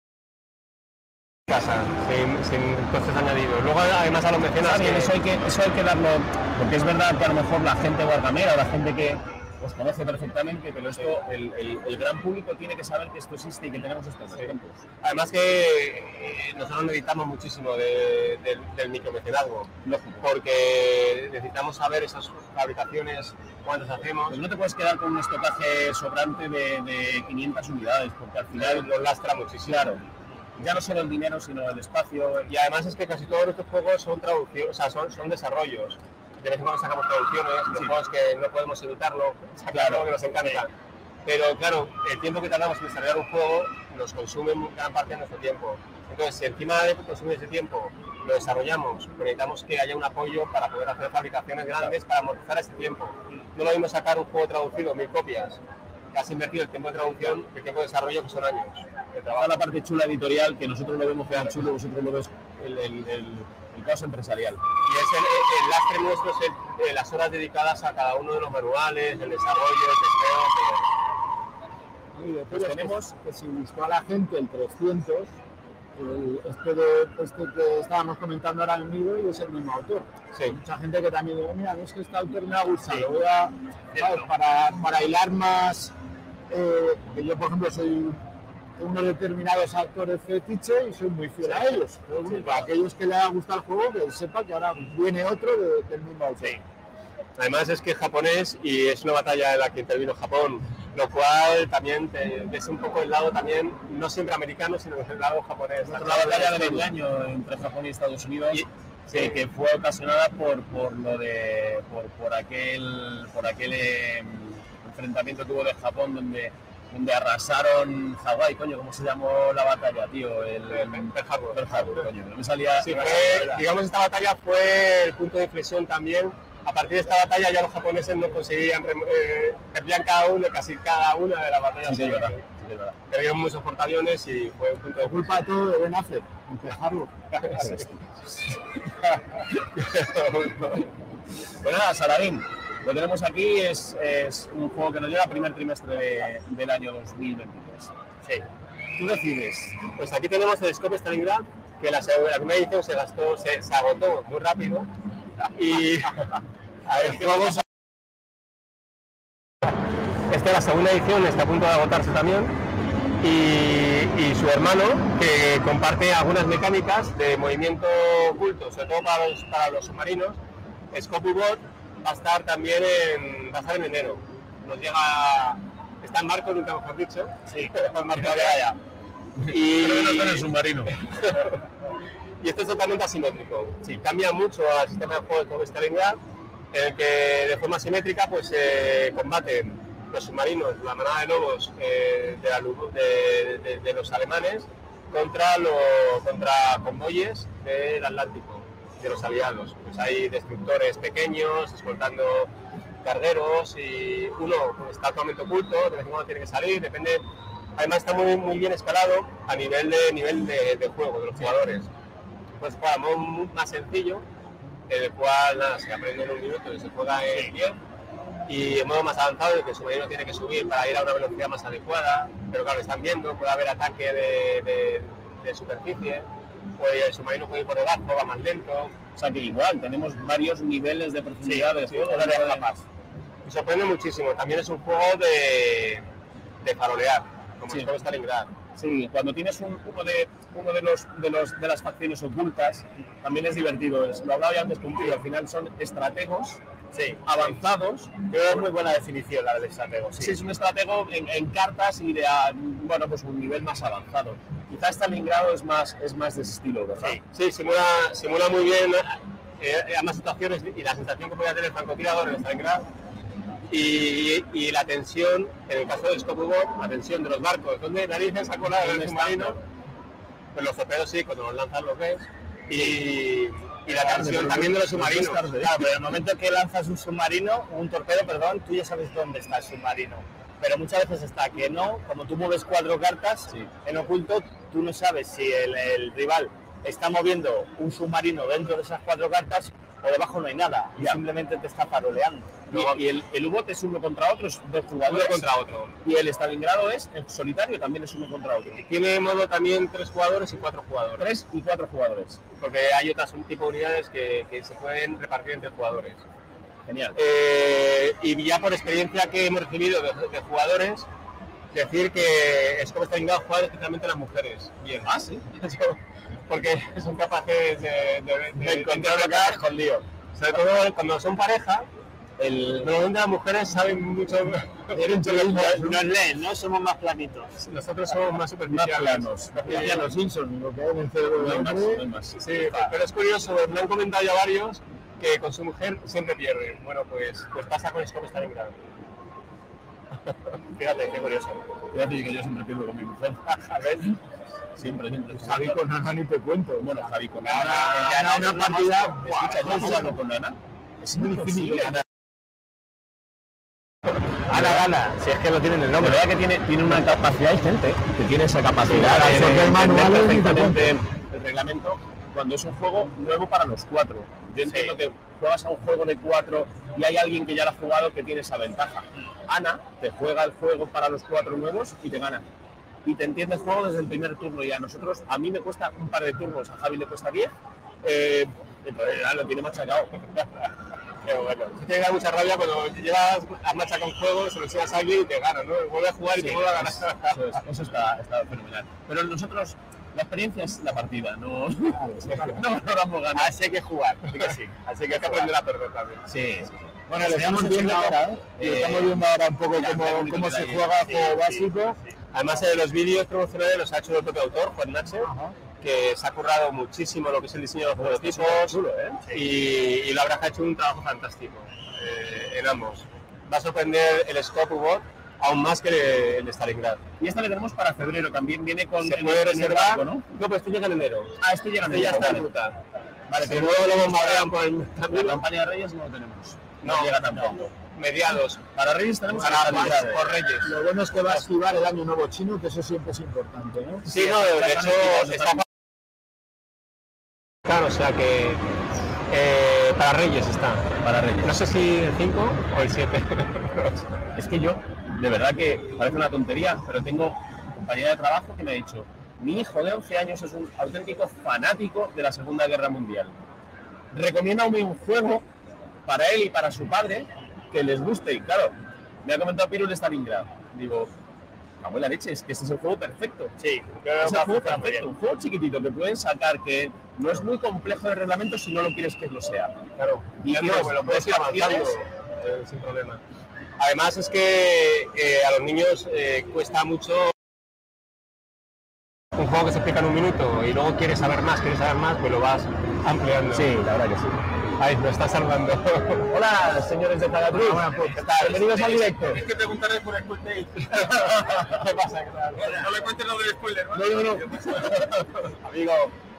casa, sin, sin costes añadidos. Luego, además, a los Está mecenas bien, que... eso hay que, eso hay que darlo, porque es verdad que a lo mejor la gente guardamera o la gente que os conoce perfectamente, pero esto, el, el, el gran público tiene que saber que esto existe y que tenemos estos ejemplos. Además que eh, nosotros necesitamos muchísimo de, de, del micromecenazgo, Lógico. porque necesitamos saber esas fabricaciones, cuántas hacemos, Pues no te puedes quedar con un estocaje sobrante de, de quinientas unidades, porque al final, nos lastra muchísimo. claro, ya no solo el dinero, sino el espacio. Y además es que casi todos estos juegos son traducciones, o sea, son, son desarrollos. De vez en cuando sacamos traducciones, los Sí. juegos que no podemos evitarlo, claro, que nos encanta. Pero claro, el tiempo que tardamos en desarrollar un juego nos consume gran parte de nuestro tiempo. Entonces, si encima de consumir ese tiempo lo desarrollamos, pues necesitamos que haya un apoyo para poder hacer fabricaciones grandes para amortizar ese tiempo. No lo mismo sacar un juego traducido, mil copias, que has invertido el tiempo de traducción y el tiempo de desarrollo, que son años de trabajo. Toda la parte chula editorial, que nosotros lo vemos muy chulo, vosotros lo ves el, el, el, el caos empresarial. Y es el, el lastre nuestro, es el- eh, las horas dedicadas a cada uno de los manuales, el desarrollo, el testeo. Y después Pues es que- tenemos- que si gustó a la gente el trescientos, el- este, de, este que estábamos comentando ahora en Midway y es el mismo autor. Sí. Hay mucha gente que también dice, mira, es que este autor me ha gustado, Sí. lo voy a, ¿sabes? Para, para hilar más, eh, que yo por ejemplo soy unos determinados actores fetiche y soy muy fiel a ellos. Pero bueno, para aquellos que les ha gustado el juego, que sepa que ahora viene otro de- del mismo autor. Sí. Además es que es japonés y es una batalla en la que intervino Japón, lo cual también te ves un poco el lado también, no siempre americano, sino el lado japonés. La batalla del año entre Japón y Estados Unidos, Y- que, sí. que fue ocasionada por, por lo de por, por aquel por aquel eh, enfrentamiento que hubo de Japón donde donde arrasaron Hawái, coño, ¿cómo se llamó la batalla, tío? El, el Pearl Harbor, Pearl Harbor, coño, no me salía. Sí, fue, digamos, esta batalla fue el punto de inflexión también. A partir de esta batalla ya los japoneses no conseguían, rem- eh, perdían cada uno, casi cada una de las batallas. Sí, sí, es verdad, sí, es verdad. Perdieron muchos portaaviones y fue un punto de La culpa de todo de Ben Affleck, empejarlo. Pues nada, Saladin, lo tenemos aquí, es, es un juego que nos llega primer trimestre de- del año dos mil veintitrés. Sí. Tú decides. Pues aquí tenemos el Scope Stalingrad, que la, seg- la primera edición se gastó, se, se agotó muy rápido. Y a ver, ¿qué vamos a... Esta es la segunda edición, está a punto de agotarse también. Y, y su hermano, que comparte algunas mecánicas de movimiento oculto, sobre todo para los, para los submarinos, Scope U-Bot va a estar también en, va a estar en enero. Nos llega, está en marco, nunca mejor dicho. Sí, está en marco de allá. Y, Pero no está en el submarino. y esto es totalmente asimétrico. Sí, cambia mucho al sistema de juego de Scope Stalingrad, en el que de forma simétrica pues eh, combaten los submarinos, la manada de lobos eh, de, la Lu- de- de- de los alemanes contra, lo, contra convoyes del Atlántico, de los aliados. Pues hay destructores pequeños escoltando cargueros y uno pues, está totalmente oculto, de vez en cuando tiene que salir, depende. Además está muy, muy bien escalado a nivel de nivel de, de juego de los jugadores. Pues para modo mu- más sencillo, en el cual nada, se aprende en un minuto y se juega en diez. Y en modo más avanzado, en el que el submarino tiene que subir para ir a una velocidad más adecuada, pero claro, están viendo, puede haber ataque de, de, de superficie, pues el submarino puede ir por debajo, va más lento. O sea que igual, tenemos varios niveles de profundidad de juego. de dentro de- capas. Me sorprende muchísimo, también es un juego de, de farolear, como Sí. es como Stalingrad. Sí, cuando tienes un- uno, de, uno de, los, de, los, de las facciones ocultas, también es divertido. Es, lo hablaba ya antes contigo, al final son estrategos Sí, avanzados. creo que es muy buena definición la del estratego. Sí, es un estratego en, en cartas y de a, bueno, pues un nivel más avanzado. Quizás Stalingrado es más, es más de ese estilo, ¿verdad? Sí, sí, simula, simula muy bien eh, ambas situaciones y la sensación que podía tener el francotirador en Stalingrad y, y la tensión, en el caso del Scope U-Bot, la tensión de los barcos, donde narices sacó la del submarino, Pero los torpedos sí, cuando los lanzas los ves. Y, y la tensión también de los submarinos. Claro, pero en el momento que lanzas un submarino, un torpedo, perdón, tú ya sabes dónde está el submarino. Pero muchas veces está que no, como tú mueves cuatro cartas, sí. En oculto tú no sabes si el, el rival está moviendo un submarino dentro de esas cuatro cartas o debajo no hay nada, y simplemente te está faroleando. Y, y el, el U-Boot es uno contra otro, es dos jugadores. Uno contra otro. Y el Stalingrado es en solitario, también es uno contra otro. Tiene modo también tres jugadores y cuatro jugadores. Tres y cuatro jugadores. Porque hay otras un tipo de unidades que, que se pueden repartir entre jugadores. Genial. Eh, y ya por experiencia que hemos recibido de, de jugadores, decir que es como Stalingrado jugar especialmente las mujeres. Bien. Ah, sí. Porque son capaces de, de, de, de encontrar lo que ha escondido. Sobre todo cuando son pareja, el, normalmente las mujeres saben mucho. Nos leen, ¿no? Somos más planitos. Nosotros somos más superficiales. Más planos. Ya los Simpsons, lo que hay en el cerebro del hombre. Sí, pero es curioso, me han comentado ya varios que con su mujer siempre pierde. Bueno, pues, pues pasa con esto que está en grado. Fíjate, qué curioso. Fíjate que yo siempre pierdo con mi mujer. A ver. Siempre, siempre. Javi con Ana ni te cuento. Bueno, Javi con Ana. Ana, Ana, una partida. Escucha, yo he jugado con Ana. Es muy difícil. Ana gana, si es que lo tienen el nombre. La verdad que tiene, tiene una capacidad, hay gente que tiene esa capacidad sí, de, de, de entender perfectamente el reglamento cuando es un juego nuevo para los cuatro. Yo entiendo sí. que juegas a un juego de cuatro y hay alguien que ya lo ha jugado que tiene esa ventaja. Ana te juega el juego para los cuatro nuevos y te gana. Y te entiende el juego desde el primer turno, y a nosotros, a mí me cuesta un par de turnos, a Javi le cuesta diez, eh, ya lo tiene machacado. Qué bueno. Te da mucha rabia cuando llevas a marcha con juegos, se lo enseñas a alguien y te gana, ¿no? Vuelve a jugar y sí, te vuelve a ganar. Eso, es, eso está, está fenomenal. Pero nosotros, la experiencia es la partida, no, no valoramos ganar. Así hay que jugar, así que sí. Así que hay que aprender a perder también. Sí, sí. Bueno, lo estamos viendo ahora, ¿eh? Estamos viendo ahora un poco cómo, cómo se juega el juego básico. Además, eh, los vídeos promocionales los ha hecho el propio autor, Juan Nache, que se ha currado muchísimo lo que es el diseño de los prototipos, ¿eh? y, y la verdad que ha hecho un trabajo fantástico eh, en ambos. Va a sorprender el Scope U-Boot aún más que el de Stalingrado. Y esta le tenemos para febrero, también viene con... Se puede reservar, barco, ¿no? No, pero este llega en enero. Ah, este llega en enero. Este ya está en ruta. Vale, pero luego lo bombardean por el... La campaña de Reyes no lo tenemos. No, no llega tampoco. No. Mediados. Para Reyes tenemos para más por Reyes. Lo bueno es que va a esquivar el año nuevo chino, que eso siempre es importante, ¿no? Sí, sí no, de, de hecho está... Claro, o sea que eh, para Reyes está. Para Reyes. No sé si el cinco o el siete. Es que yo, de verdad que parece una tontería, pero tengo una compañera de trabajo que me ha dicho: mi hijo de once años es un auténtico fanático de la Segunda Guerra Mundial. Recomiéndame un juego para él y para su padre que les guste. Y claro, me ha comentado Piru de Stalingrado. Digo, abuela leche, es que este es el juego perfecto. Sí, es el juego perfecto, un juego chiquitito que pueden sacar, que no es muy complejo de reglamento si no lo quieres que lo sea. Claro, y ya tienes, no, lo puedes ir avanzando eh, sin problema. Además es que eh, a los niños eh, cuesta mucho un juego que se explica en un minuto y luego quieres saber más, quieres saber más, pues lo vas ampliando. Sí, la verdad que sí. Ahí me está saludando. Hola, señores de Tagatruz. Bueno, pues, ¿qué tal? Bienvenidos al directo. Es que preguntarles por spoiler. ¿Qué pasa? ¿Qué tal? No le cuentes lo del spoiler, ¿vale? No, no, no. Amigo.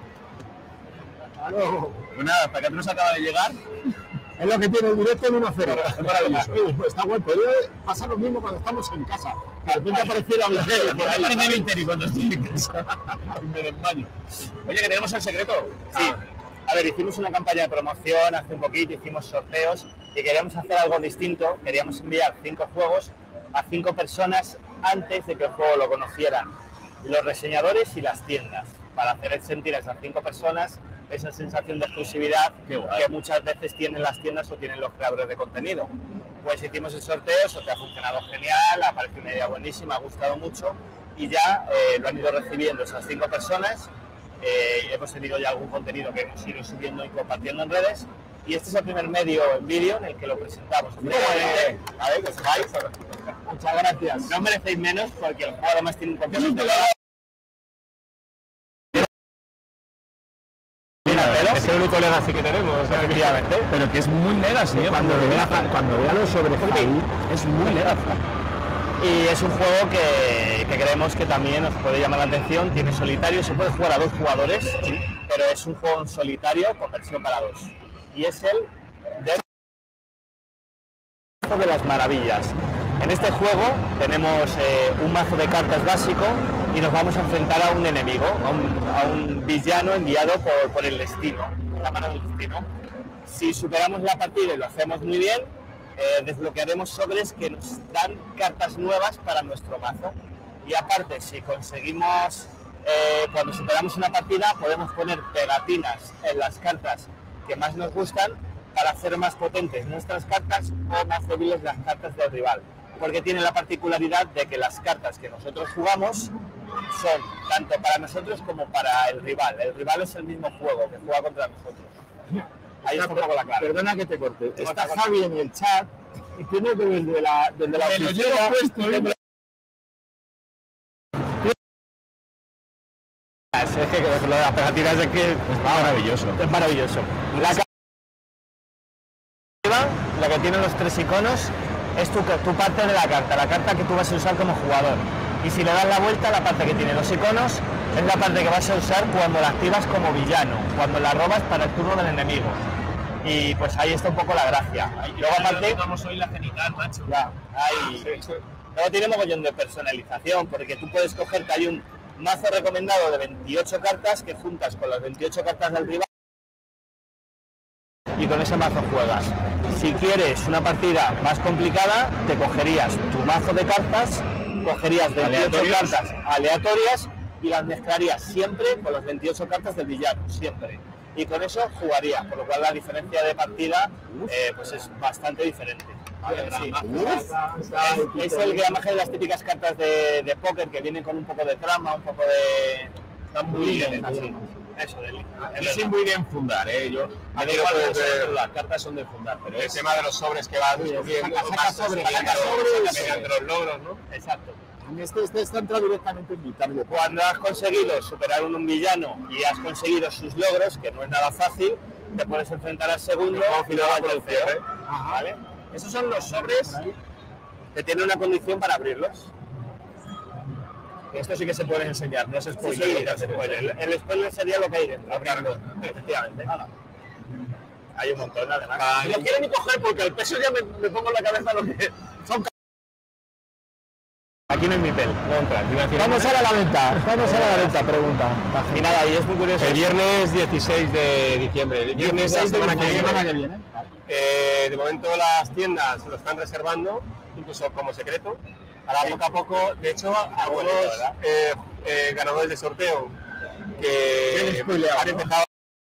Claro. Pues nada, Tagatruz acaba de llegar. Es lo que tiene el directo en una feria. Es maravilloso. Está bueno, podría pasar lo mismo cuando estamos en casa. De repente apareciera un Vinter por ahí. Aparece Vinter y cuando estoy en casa me desmayo. Oye, que tenemos el secreto. Sí. A ver, hicimos una campaña de promoción hace un poquito, hicimos sorteos y queríamos hacer algo distinto. Queríamos enviar cinco juegos a cinco personas antes de que el juego lo conocieran. Los reseñadores y las tiendas, para hacer sentir a esas cinco personas esa sensación de exclusividad que muchas veces tienen las tiendas o tienen los creadores de contenido. Pues hicimos el sorteo, el sorteo ha funcionado genial, ha parecido una idea buenísima, ha gustado mucho y ya eh, lo han ido recibiendo esas cinco personas. Eh, hemos tenido ya algún contenido que hemos ido subiendo y compartiendo en redes y este es el primer medio en vídeo en el que lo presentamos. Eh, a ver, que sepáis. Muchas gracias. No merecéis menos porque el juego además tiene un contenido. Es el único legacy que tenemos, efectivamente. Pero que es muy legacy, ¿eh? Cuando vea, cuando vea los sobre Javi, es muy legacy. y es un juego que, que creemos que también os puede llamar la atención. Tiene solitario, se puede jugar a dos jugadores, pero es un juego en solitario con versión para dos. Y es el de las maravillas. En este juego tenemos eh, un mazo de cartas básico y nos vamos a enfrentar a un enemigo, a un, a un villano enviado por, por el destino, la mano del destino. Si superamos la partida y lo hacemos muy bien, eh, desbloquearemos sobres que nos dan cartas nuevas para nuestro mazo. Y aparte, si conseguimos, eh, cuando superamos una partida, podemos poner pegatinas en las cartas que más nos gustan para hacer más potentes nuestras cartas o más débiles las cartas del rival. Porque tiene la particularidad de que las cartas que nosotros jugamos son tanto para nosotros como para el rival. El rival es el mismo juego que juega contra nosotros. Ahí está un poco la clave. Perdona que te corte. Está Javi en el chat y tiene que desde la, desde la oficina puesto, ¿eh? Es que lo de las pegatinas es que es maravilloso. Es maravilloso. La, la que tiene los tres iconos es tu, tu parte de la carta, la carta que tú vas a usar como jugador. Y si le das la vuelta, la parte que tiene los iconos es la parte que vas a usar cuando la activas como villano, cuando la robas para el turno del enemigo. Y pues ahí está un poco la gracia. Y luego aparte, vamos hoy la cenital, macho. Ya, ahí. Sí, sí. Luego tiene mogollón de personalización, porque tú puedes coger que hay un mazo recomendado de veintiocho cartas que juntas con las veintiocho cartas del rival y con ese mazo juegas. Si quieres una partida más complicada, te cogerías tu mazo de cartas, cogerías veintiocho cartas aleatorias y las mezclarías siempre con las veintiocho cartas del villano, siempre. Y con eso jugarías, por lo cual la diferencia de partida eh, pues es bastante diferente. Vale, sí. es, es el gramaje de las típicas cartas de, de póker que vienen con un poco de trama, un poco de... Están muy bien, así. Eso, de es sí muy bien fundar, ¿eh? Yo, a mí igual de, las cartas son de fundar, pero el es, tema de los sobres que van subiendo, saca sobre, saca sobre, mediante los logros, ¿no? Exacto. Este, este está entrado directamente en mitad. Cuando has conseguido superar un, un villano y has conseguido sus logros, que no es nada fácil, te puedes enfrentar al segundo y luego al tercero. ¿Vale? Esos son los sobres que tienen una condición para abrirlos. Esto sí que se puede enseñar, no es spoiler. Sí, sí, no es spoiler. El, el spoiler sería lo que hay dentro. Abriendo. Efectivamente. Hay un montón, además. Ah, no quiero ni coger porque el peso ya me, me pongo en la cabeza lo que son. Aquí no es mi pel, no entrar. Vamos a la venta, vamos a la venta, pregunta. Y nada, y es muy curioso. El viernes dieciséis de diciembre, el viernes dieciséis de la de semana que viene. Eh, de momento las tiendas lo están reservando, incluso como secreto. Ahora poco a poco, de hecho, algunos eh, eh, ganadores de sorteo que han empezado.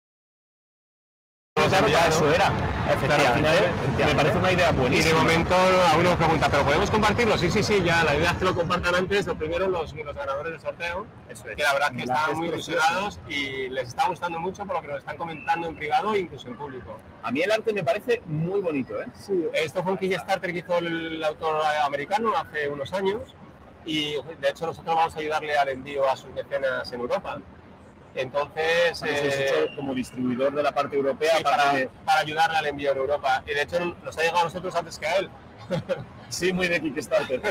Ya eso era. Efectivamente, me parece una idea Y buenísima. de momento a uno pregunta, ¿pero podemos compartirlo? Sí, sí, sí, ya la idea es que lo compartan antes, lo primero los, los ganadores del sorteo, que la verdad es que estaban muy ilusionados y les está gustando mucho por lo que nos están comentando en privado e incluso en público. A mí el arte me parece muy bonito, ¿eh? Sí. Esto fue un Kickstarter que hizo el autor americano hace unos años y de hecho nosotros vamos a ayudarle al envío a sus mecenas en Europa. Entonces, Habéis eh, hecho como distribuidor de la parte europea sí, para, para, que... para ayudarle al envío en Europa. Y de hecho nos ha llegado a nosotros antes que a él. Sí, muy de Kickstarter.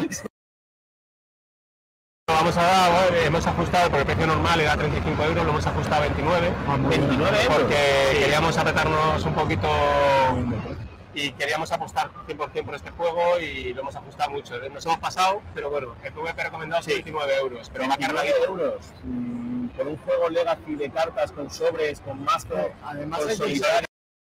Vamos a dar, hemos ajustado, por el precio normal era treinta y cinco euros, lo hemos ajustado a veintinueve. veintinueve euros. Porque sí, queríamos apretarnos un poquito y queríamos apostar cien por cien por este juego y lo hemos ajustado mucho. Nos hemos pasado, pero bueno, el P V P recomendado son veintinueve euros. Pero veintinueve euros. Mm, con un juego legacy de cartas, con sobres, con mazo, además con hay que solitario.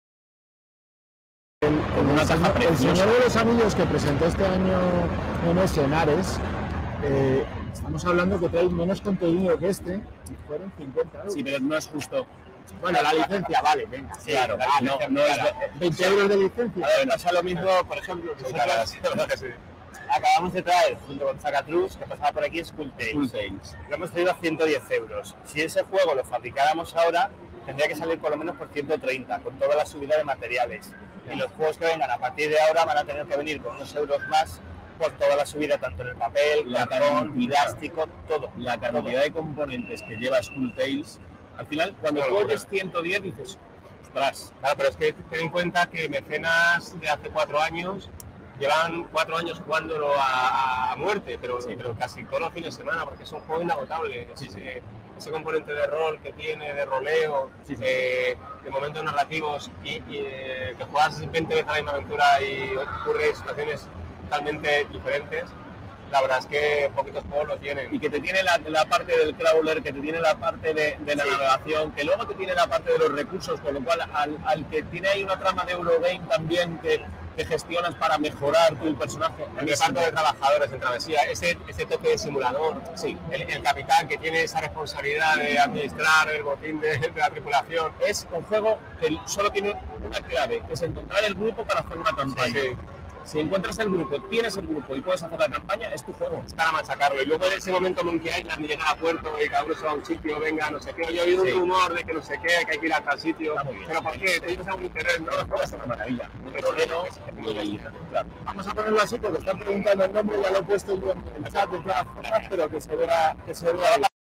El, el, una el, caja el preciosa. Señor de los Anillos que presentó este año en Escenares, eh, estamos hablando que trae menos contenido que este y fueron cincuenta euros. Sí, pero no es justo. Bueno, la licencia, vale, venga. Sí, Claro, la no, licencia no muy es cara. veinte euros de licencia. A ver, pasa lo mismo, por ejemplo, nosotros acabamos de traer, junto con Zacatrus, que pasaba por aquí, Skull Tales. Skull Tales. Lo hemos traído a ciento diez euros. Si ese juego lo fabricáramos ahora, tendría que salir por lo menos por ciento treinta, con toda la subida de materiales. Y los juegos que vengan a partir de ahora van a tener que venir con unos euros más por toda la subida, tanto en el papel, La cartón, cantidad. plástico, todo. La cantidad de componentes que lleva Skull Tales, al final, cuando Claro, juegues claro. ciento diez dices, ostras, Claro, pero es que ten en cuenta que Mecenas de hace cuatro años llevan cuatro años jugándolo a, a muerte, pero, sí. pero casi todos los fines de semana, porque es un juego inagotable. Sí, sí. Ese, ese componente de rol que tiene, de roleo, sí, sí. Eh, de momentos narrativos, y, y eh, que juegas veinte veces la misma aventura y ocurren situaciones totalmente diferentes. La verdad es que poquitos juegos lo tienen. Y que te tiene la, la parte del crawler, que te tiene la parte de, de la sí. navegación, que luego te tiene la parte de los recursos, con lo cual al, al que tiene ahí una trama de Eurogame también que, que gestionas para mejorar tu personaje. El reparto de trabajadores en travesía, ese, ese toque de simulador, sí. el, el capitán que tiene esa responsabilidad de administrar el botín de, de la tripulación. Es un juego que solo tiene una clave, que es encontrar el grupo para hacer una campaña. Sí, sí. Si encuentras el grupo, tienes el grupo y puedes hacer la campaña, es tu juego. Es para machacarlo. Y luego en ese momento Monkey Island, llegar a puerto y cada uno se va a un sitio, venga, no sé qué. Yo he oído sí. un rumor de que no sé qué, que hay que ir a tal sitio. Pero ¿por qué? Te dices algún interés, ¿no? No, es una maravilla. Pero no, claro. Vamos a ponerlo así porque están preguntando el nombre, ya lo he puesto yo en el chat de todas formas, pero que se vea, que se vea.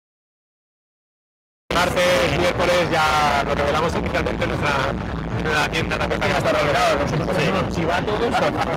Martes, miércoles ya lo revelamos oficialmente en nuestra, en nuestra tienda, también está está revelado. Nosotros somos chivatos.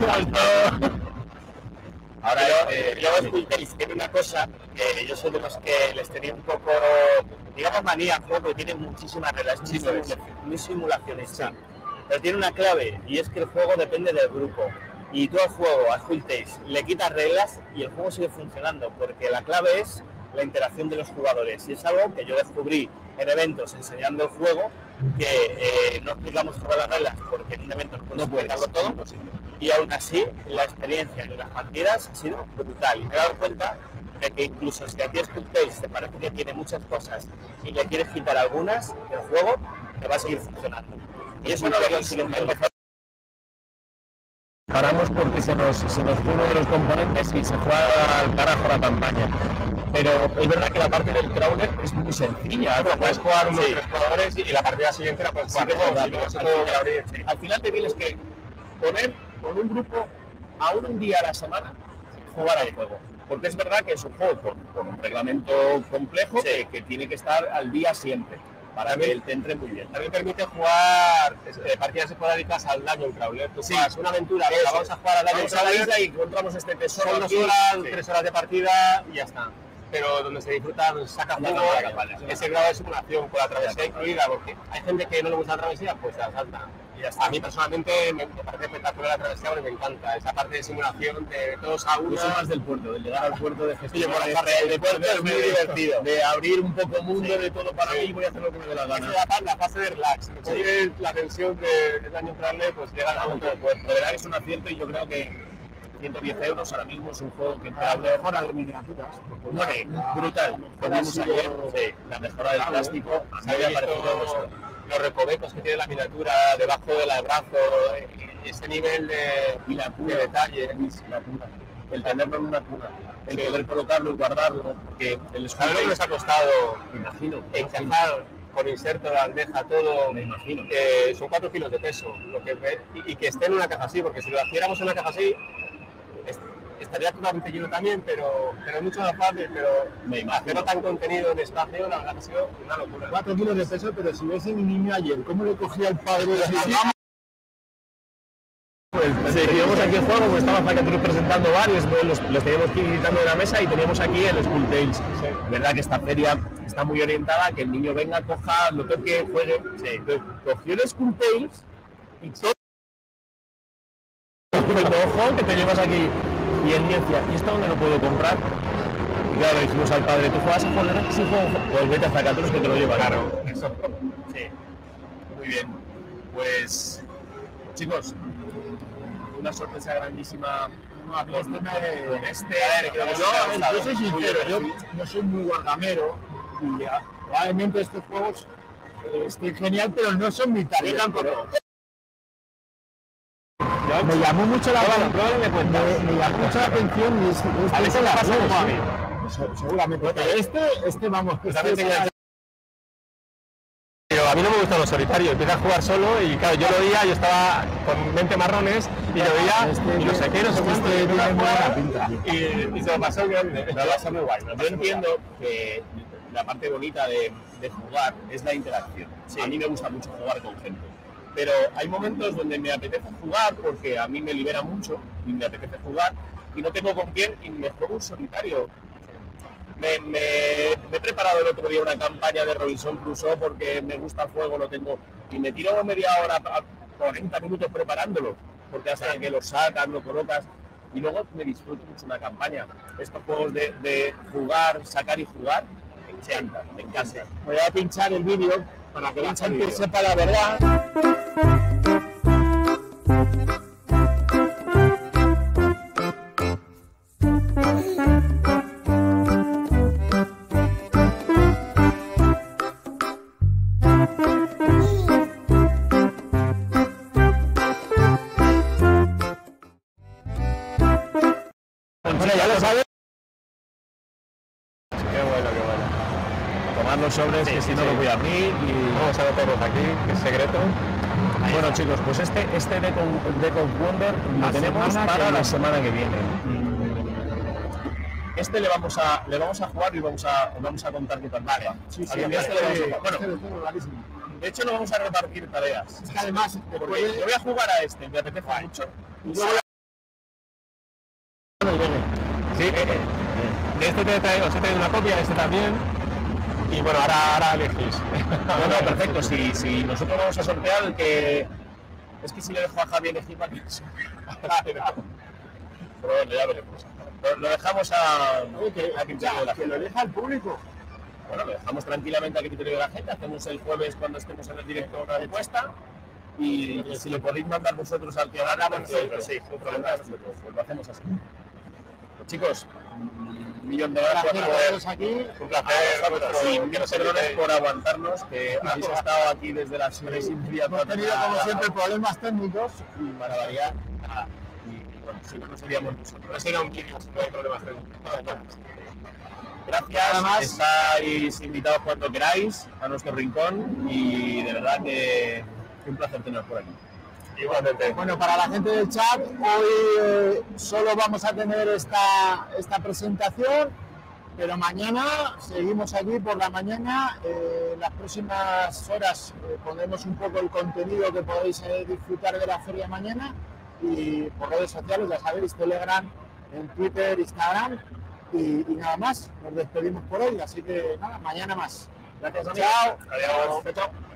Ahora, eh, yo escuchéis, tiene una cosa que yo soy de los que les tenía un poco, digamos, manía al juego, porque tiene muchísimas reglas, muy simulaciones, sí. Pero tiene una clave, y es que el juego depende del grupo. Y tú al juego, a Full Taste, le quitas reglas y el juego sigue funcionando, porque la clave es la interacción de los jugadores, y es algo que yo descubrí en eventos enseñando el juego, que eh, no explicamos todas las reglas porque en un evento no puedes explicarlo todo, y aún así la experiencia de las partidas ha sido brutal, y me he dado cuenta de que incluso si a ti Full Taste te parece que tiene muchas cosas y le quieres quitar algunas, el juego te va a seguir funcionando, y eso no lo consiguen mejor. Paramos porque se nos, se nos fue uno de los componentes y se fue al carajo la campaña. Pero es verdad que la parte del crawler es muy sencilla. Pero puedes jugar unos sí. tres jugadores y la partida siguiente la puedes jugar. Sí, no, sí, no, al, final, sí. al final te tienes que poner con un grupo a un día a la semana jugar al juego. Porque es verdad que es un juego con, con un reglamento complejo sí. que, que tiene que estar al día siempre. Para que él te entre muy bien. También permite jugar eh, partidas esporádicas al Dungeon Crawler. Tú sí. juegas una aventura, venga, vamos a jugar al Dungeon Crawler y encontramos este tesoro. Son dos horas, sí. tres horas de partida y ya está. Pero donde se disfruta, donde se saca juego, ese grado de simulación con la travesía incluida, porque hay gente que no le gusta la travesía, pues se la salta. Y ya está. A mí personalmente me parece espectacular la travesía porque me encanta esa parte de simulación de todos a uno. Yo soy más del puerto, del llegar al puerto, de gestionar. Sí, por la parte del puerto es muy divertido. De abrir un poco mundo, sí. de todo para mí, voy a hacer lo que me dé la gana. Es la fase de relax. Sí. La tensión del Dungeon Crawler, pues llega al punto del puerto. De verdad que es un acierto y yo creo que ciento diez euros ahora mismo es un juego que a lo mejor a las miniaturas. No, brutal. Podemos ayer, sí, la mejora del plástico, a mí me ha parecido los recovecos que tiene la miniatura debajo del brazo, ese nivel de, y la cuna, de detalle. La cuna. El tenerlo en una cuna, el sí. poder colocarlo y guardarlo, porque el escudo que nos ha costado, me imagino, encajar con inserto de bandeja todo, me imagino. Eh, son cuatro kilos de peso, lo que, y, y que esté en una caja así, porque si lo hiciéramos en una caja así, estaría totalmente lleno también, pero, pero es mucho más fácil, pero hacerlo tan contenido en espacio, la verdad que ha sido una locura. Cuatro kilos de peso, pero si ves a mi niño ayer, ¿cómo le cogía el padre de la Pues sí, teníamos aquí el juego, pues estaba Zacatrus presentando varios, pues los, los teníamos aquí gritando de la mesa y teníamos aquí el Skull Tales. Sí. Verdad que esta feria está muy orientada a que el niño venga, coja, lo toque, juegue. Sí. Entonces, cogió el Skull Tales y todo el ojo que te llevas aquí. Y el niño decía, ¿y esto dónde lo puedo comprar? Y claro, le dijimos al padre, ¿tú juegas a jugar? Sí, juego. Pues vete a Zacatrus que te lo lleva. Claro, eso. Sí. Muy bien. Pues, chicos, una sorpresa grandísima. No, con este, me, este yo, yo, yo soy sincero, yo, yo soy muy guardamero y probablemente estos juegos eh, estén genial, pero no son mi tarea. tampoco. Me llamó mucho la atención, me, me llamó mucho la atención y es, es a veces la pasa como a mí. Seguramente, pero este, este vamos, que este es pero a mí no me gustan los solitarios, empieza a jugar solo y claro, yo lo veía, yo estaba con mente marrones y lo veía este, y no sé qué, no sé cuánto, este tiene buena pinta. Y, y se lo pasó grande, me lo pasó muy guay. Yo entiendo que la parte bonita de, de jugar es la interacción. Sí. A mí me gusta mucho jugar con gente, pero hay momentos donde me apetece jugar porque a mí me libera mucho y me apetece jugar y no tengo con quién y me juego un solitario. Me, me, me he preparado el otro día una campaña de Robinson Crusoe porque me gusta el juego, lo tengo, y me tiro media hora, cuarenta minutos preparándolo, porque hasta que lo sacas, lo colocas, y luego me disfruto mucho una campaña. Estos juegos de, de jugar, sacar y jugar, me encantan, me encantan. Voy a pinchar el vídeo para que la Pincha el gente vídeo. sepa la verdad. Bueno, ya lo sabes. Qué bueno, qué bueno. Tomar los sobres, Sí, que sí, si no sí. lo voy a abrir y... Vamos a meterlos aquí, que es secreto. Bueno, chicos, pues este, este Deck of, Deck of Wonder lo La tenemos semana para que la viene. semana que viene. Este le vamos a, le vamos a jugar y vamos a, vamos a contar qué tal va. Sí, sí, Alguien de este este- le vamos a jugar. este Bueno, lo tengo clarísimo. de hecho no vamos a repartir tareas. Es que además, Porque después yo voy a jugar a este, me apetece mucho. yo voy a... Sí, eh, eh, de este te traigo, os he traído una copia, de este también. Y bueno, ahora, ahora elegís. No, no, perfecto. Si, si nosotros vamos a sortear el que... Es que si le dejo a Javi elegir para que se... Pero bueno, ya veremos. Lo, lo dejamos a, Oye, que, a criterio de la que lo gente. deja el público. Bueno, lo dejamos tranquilamente a criterio de la gente. Hacemos el jueves cuando estemos en el directo una encuesta. Y si le podéis mandar vosotros al que gana, perfecto. Sí, fantástico. Pues lo hacemos así. Pues chicos, un millón de gracias Gracias a por... todos aquí. Un placer. Y mil perdones por aguantarnos, que habéis estado aquí desde las seis y media. Hemos tenido, como siempre, problemas técnicos. Y para variar, nada. Y, y bueno, si no, no seríamos nosotros. No será un vídeo, si no hay problemas técnicos. Gracias, Además- estáis invitados cuando queráis a nuestro rincón y de verdad que, que un placer teneros por aquí. Igualmente. Bueno, para la gente del chat, hoy eh, solo vamos a tener esta, esta presentación, pero mañana seguimos aquí por la mañana. Eh, las próximas horas eh, pondremos un poco el contenido que podéis eh, disfrutar de la feria mañana y por redes sociales, ya sabéis, Telegram, en Twitter, Instagram y, y nada más. Nos despedimos por hoy, así que nada, mañana más. Gracias, amigos. Chao. Adiós. Chao.